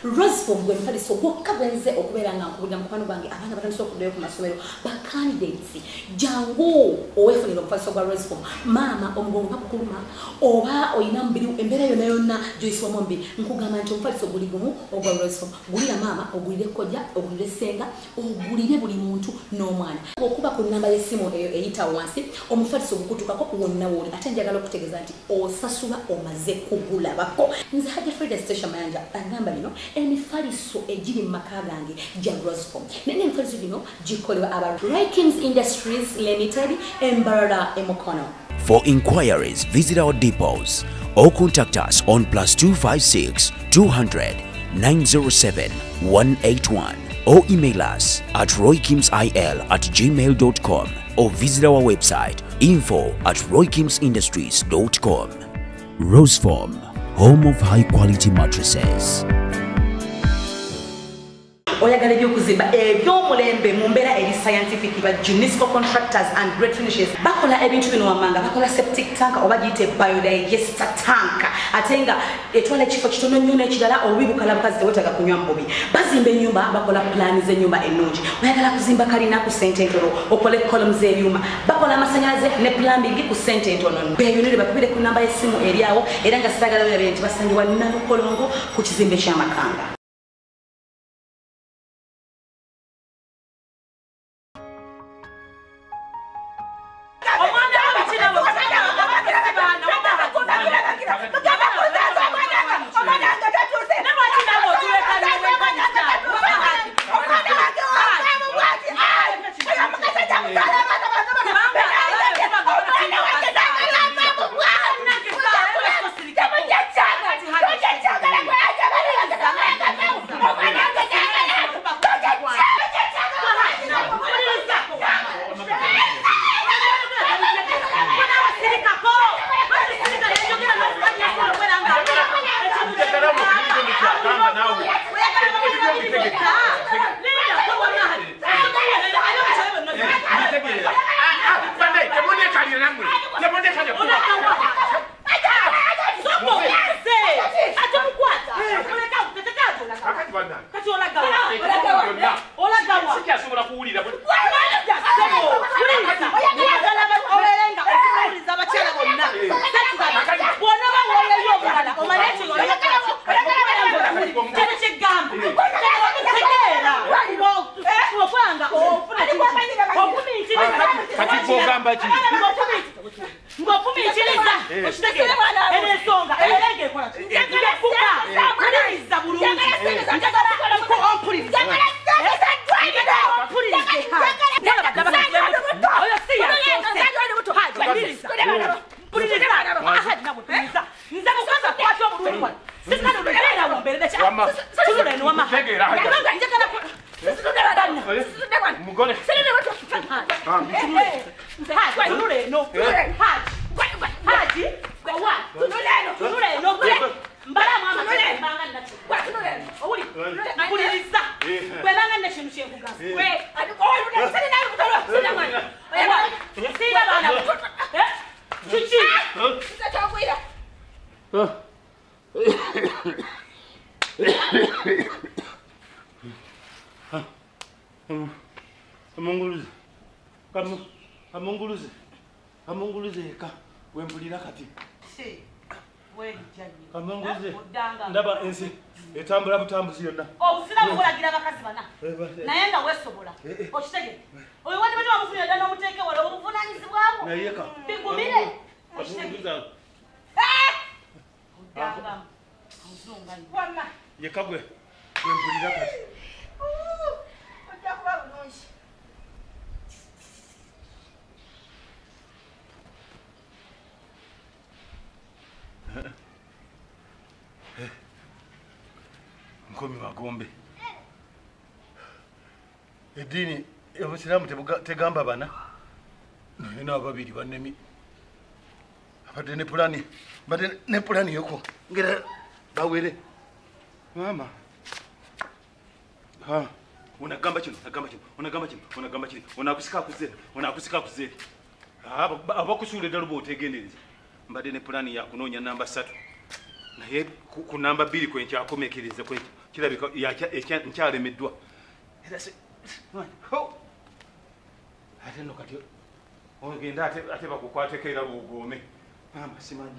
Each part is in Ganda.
Rosform gwe mfaliso gwokka bwenze okubeera nga nkubulira mukwano gwange abaana batandise okuddayo ku masomero ba candidates jangu owefunira omufaliso gwa Rosform maama omugongo kakukuluma oba oyina mubiri embeera yonna yonna Joyce Wamombi nkugamba nti omufaliso guli gumu ogwa Rosform gulira maama ogulire kojja ogulire senga ogulire buli muntu n'omwana okuba ku namba y'essimu eyo eyita wansi omufaliso gukutukako wonna woli ate njagala okutegeeza nti osasula omaze kugulabako nze Hajja Frida station manager agamba bino emifaliso egiri mu maka gange gya Rosform naye emifaliso gino gikolebwa aba Roykins Industries Limited Mbarara Emokono. For inquiries, visit our depots or contact us on +256 200 907 181 or email us at roykimsil@gmail.com or visit our website info@roykimsindustries.com. Rosform, home of high-quality mattresses. Oyagala byokuzimba ebyomulembe mu mbeera eri scientific ba Junisco Contractors and Great Finishes bakola ebintu bino wamanga bakola septic tank oba giyite biodigester tank atenga etwala ekifo kitono nnyo n'ekirala obubikala bukazi tewetaga kunywa mbubi bazimba ennyumba bakola plani z'ennyumba ennungi oyagala kuzimba kalina ku sente ntono okole columns z'ebyuma bakola amasanyalaze ne plumbing ku sente ntono beyonere bakubire ku namba y'essimu eri awo era nga sitagala byabe nti basangibwa Namukolongo ku kizimbe ky'amakanga. Amunguluze ka wempulira kati. Ndaba ensi etambula butambuzi yonna. Obusira bukolagira bakazi bana. Naye nga wesobola. Okitege. Oyo wali bali bamufunira ddala omuteeke wala obuvunanyizibwabo. Naye ka. Bigumire. Okitege. Odanga. Muzunga. Wama. Yekagwe wempulira kati. Ojja kuba bulungi. Nkomi Magombe. Edini y'Obusiraamu tegamba bana. Naye n'ababiri bannemi. Abadde ne pulani yoko. Ngera bawere. Mama. Ha. Unagamba kino. Onakusika kuzere. Abakusuula ddala oba otegendereza. Mbadde ne pulani ya kunoonya namba 3. Naye ku namba 2 kwenkyakomekereza kirabika nkyalemeddwa era se ate nno kati ogenda ate bakukwateko era lwogome mama simanyi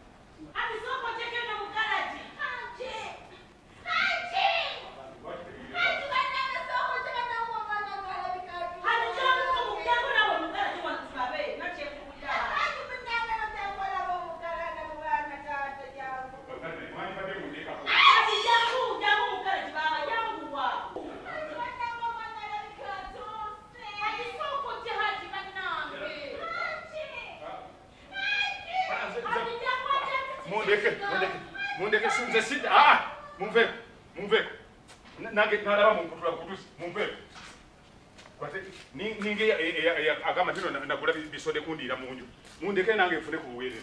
Mundeke sunze sida mumve nange nalaba munkutula kutusi mumve kwate ninge agama tino nakula bisode kundira munju mundeke nange mfune kuwere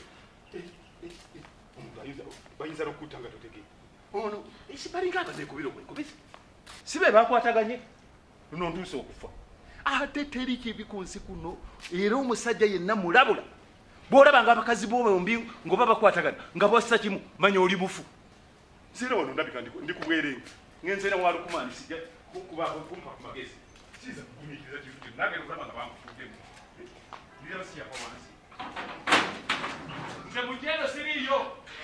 bayinza lokutanga toteke ono isibalinga abaze kubiro kwe kubisi sibe bakwataganye luno nduso okufa ate teri kibi kunsi kuno era omusajja yenna mulabula bora banga abakazi bombi ngo babakwatagana nga bossa kimu manya oli bufu sira wono ndabika ndikuwerenga ngenzera wali kumani sija kuba kumpa kumagezi siza kumikiza kitu nage kurama nga bamufugemu ndio siya kwa wansi nze mujendo siriyo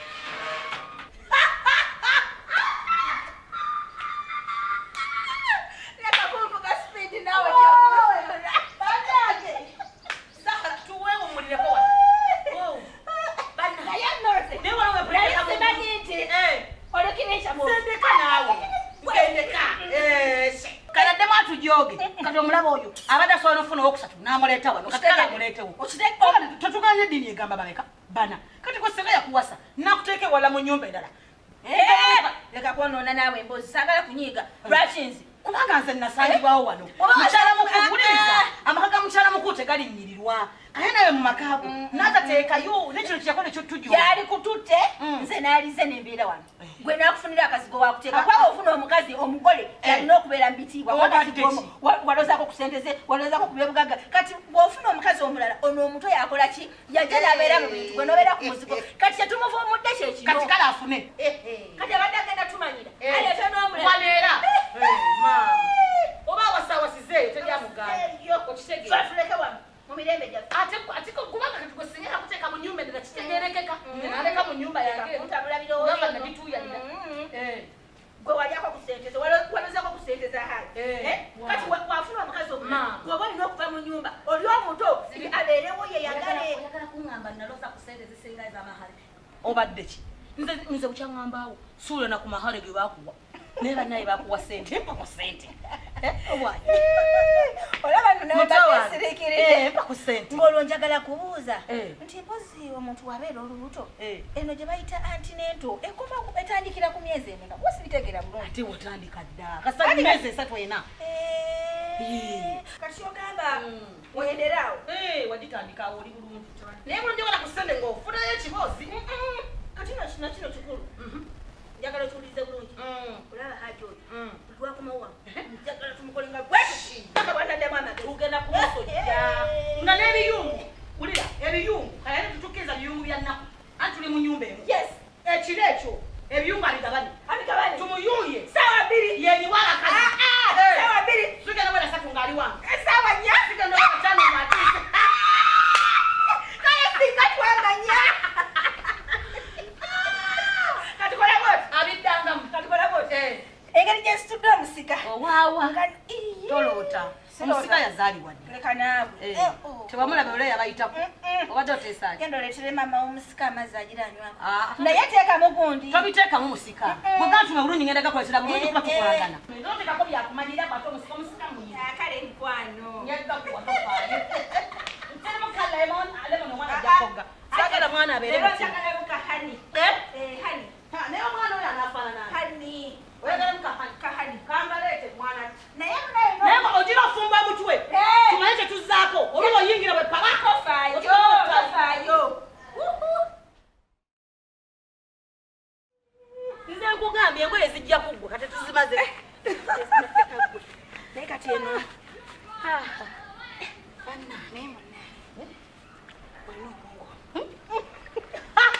kati omulaba oyo abadde asobola nofuna owokusatu n'amuleeta wano katala muleetewo tetuganye ddiini egamba baleka bana kati kwesega yakuwasa nakuteeka ewala mu nnyumba endala leka kwonoona naawe emboozi saagala kunyiiga lwakinzi kubanga nze nasangibwawo wano mukyala mukuwuliriza amaka ga mukyala mukulu tegalinnyirirwa aye nawe mu makaago n'atateekayo nekino kyakola ekyotujja yali kututte nze naalize nembeera wano gwe nakufunira akazigo wakuteeka kwaba ofuna omukazi omugole alina okubeera mu bitiibwa walozaako ku sente ze walozaako ku byobugagga kati bw'ofuna omukazi omulala ono omuto yakola ki yajja nabeera mu bintu gwe nobeera ku muzigo kati kyetumuva omudde kyekino kati kale afune kati abadde agenda tumanyira aleete n'omulala waleera oba awasawasizeeyo teryamugaana okitegeera tuleke wano mu mirembe gyaffe ate kubanga kati gwe singa nakuteeka mu nnyumba endala kitegeerekeka naleka mu nnyumba yange mutabula gamba nabituuyalira gwe walyako ku sente ze walozako ku sente za hali kati wafuna omukazi omulala gweoba olina okuva mu nnyumba oli omuto abeerewo yeyagale oyagala kuŋŋamba naloza ku sente zisinga ez'amahale obadde ki nze bukyaŋŋambaawo suulana ku mahale ge baakuwa naye bannaye bakuwa sente mpa ku sente olaba nonabasirikirire mpa ku sente ng'olwo njagala kubuuza nti mpozi omuntu wabeera olubuto eno gye bayita antinento ekoma etandikira ku myezi emeka kuba sibitegeera bulungi ate wotandika dda kasali myezi esatu ena kati ogamba weyenderaawo wagitandikawo oli bulungi naye bulunjagala ku sente ng'ofunayo ekiboozi kati nakino kikulu njagala otuwulize bulungi olaba haji oyo lwakomawa njagala tumukolenga gwetupaka bwataddemu amagezi tugenda kumusojja nga n'ebiyungu wulira ebiyungu kayali tutukkiriza biyungu bya nnaku anti tuli mu nnyumba emu ekiro ekyo ebiyungu abigabane tumuyuye saawa bbiri yeyiwalakazi saawa bbiri tugenda bwena satu ng'ali wange saawa nnya tugenda bwena tano ng'atiise kale singa twanganya engeri gyensitudde omusika owaawa toloota omusika yazaalibwa leka naawe tewamulaba olwo yabayitako obadde oteesaaki genda oleetere maama w'omusika amazzi agiranywako naye teekamu gundi tobiteekamu musika bwegantuma bulungi ngenda gakoletera bulungi kuba tukolagana otekako byakumalira kwate omusika omusika muyi kale enkwano nyagakuwatofaayo nteremu ka lemon omwana ajakoga sagala mwana abeere mutimaka hani hani naye omwana oyo anaafaanana hani oyagalamu kahani kangaleete mwana naye naye ogira ofumba mutwe tumanye kyetuzzaako olwo oyingira bwe pakofaayo nze nkugambye engoye zijja kuggwa kati tuzimaze naye kati eno naye munne walina obwongo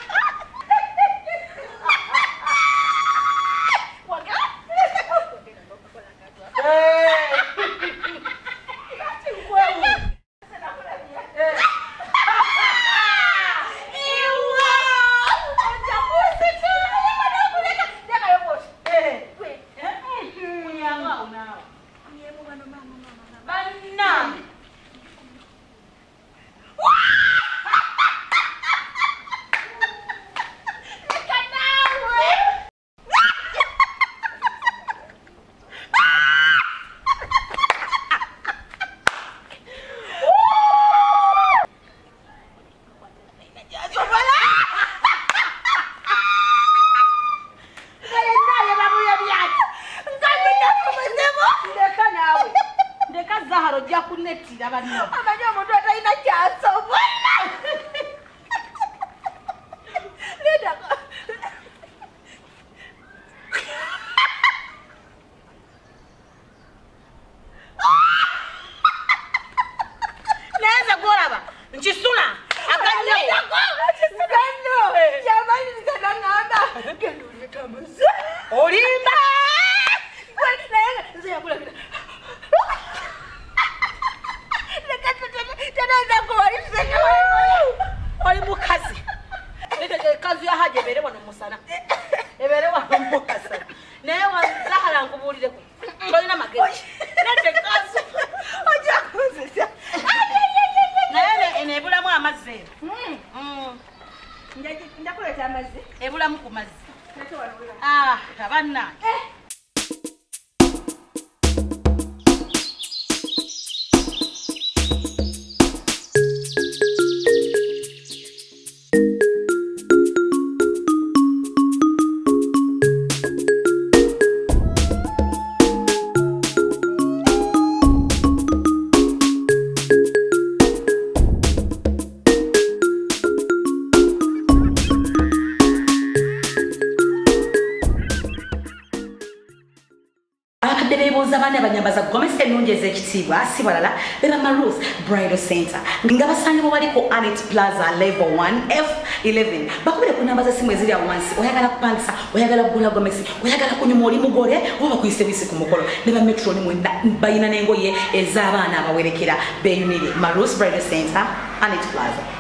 ojja kunettira banno amanyi omuntu atalina kyasobola ledako neza gwolaba nkisula aganyo olimba oli mukazi kazi yahaja ebere wano musana ebere wano mukasa naye wanzahala nkubuulireko tolina magezi nete kazi ojakuzisa naye nebulamu amazzi njakuleta amazzi ebulamu ku mazzi tabanna Zabane abanyambaza gomese ennungi ez'ekitiibwa si balala beba Maruth Bridal Center nga basangibwa wali ku Annette Plaza level 1F11 bakubire ku namba z'essimu eziri awo wansi oyagala kupangisa oyagala kugula gomesi oyagala kunyuma oli mugole oba kuyise bisi ku mukolo ne ba Metro ni mwenda bayina n'engoye ez'abaana abawerekera beyunire Maruth Bridal Center Annette Plaza.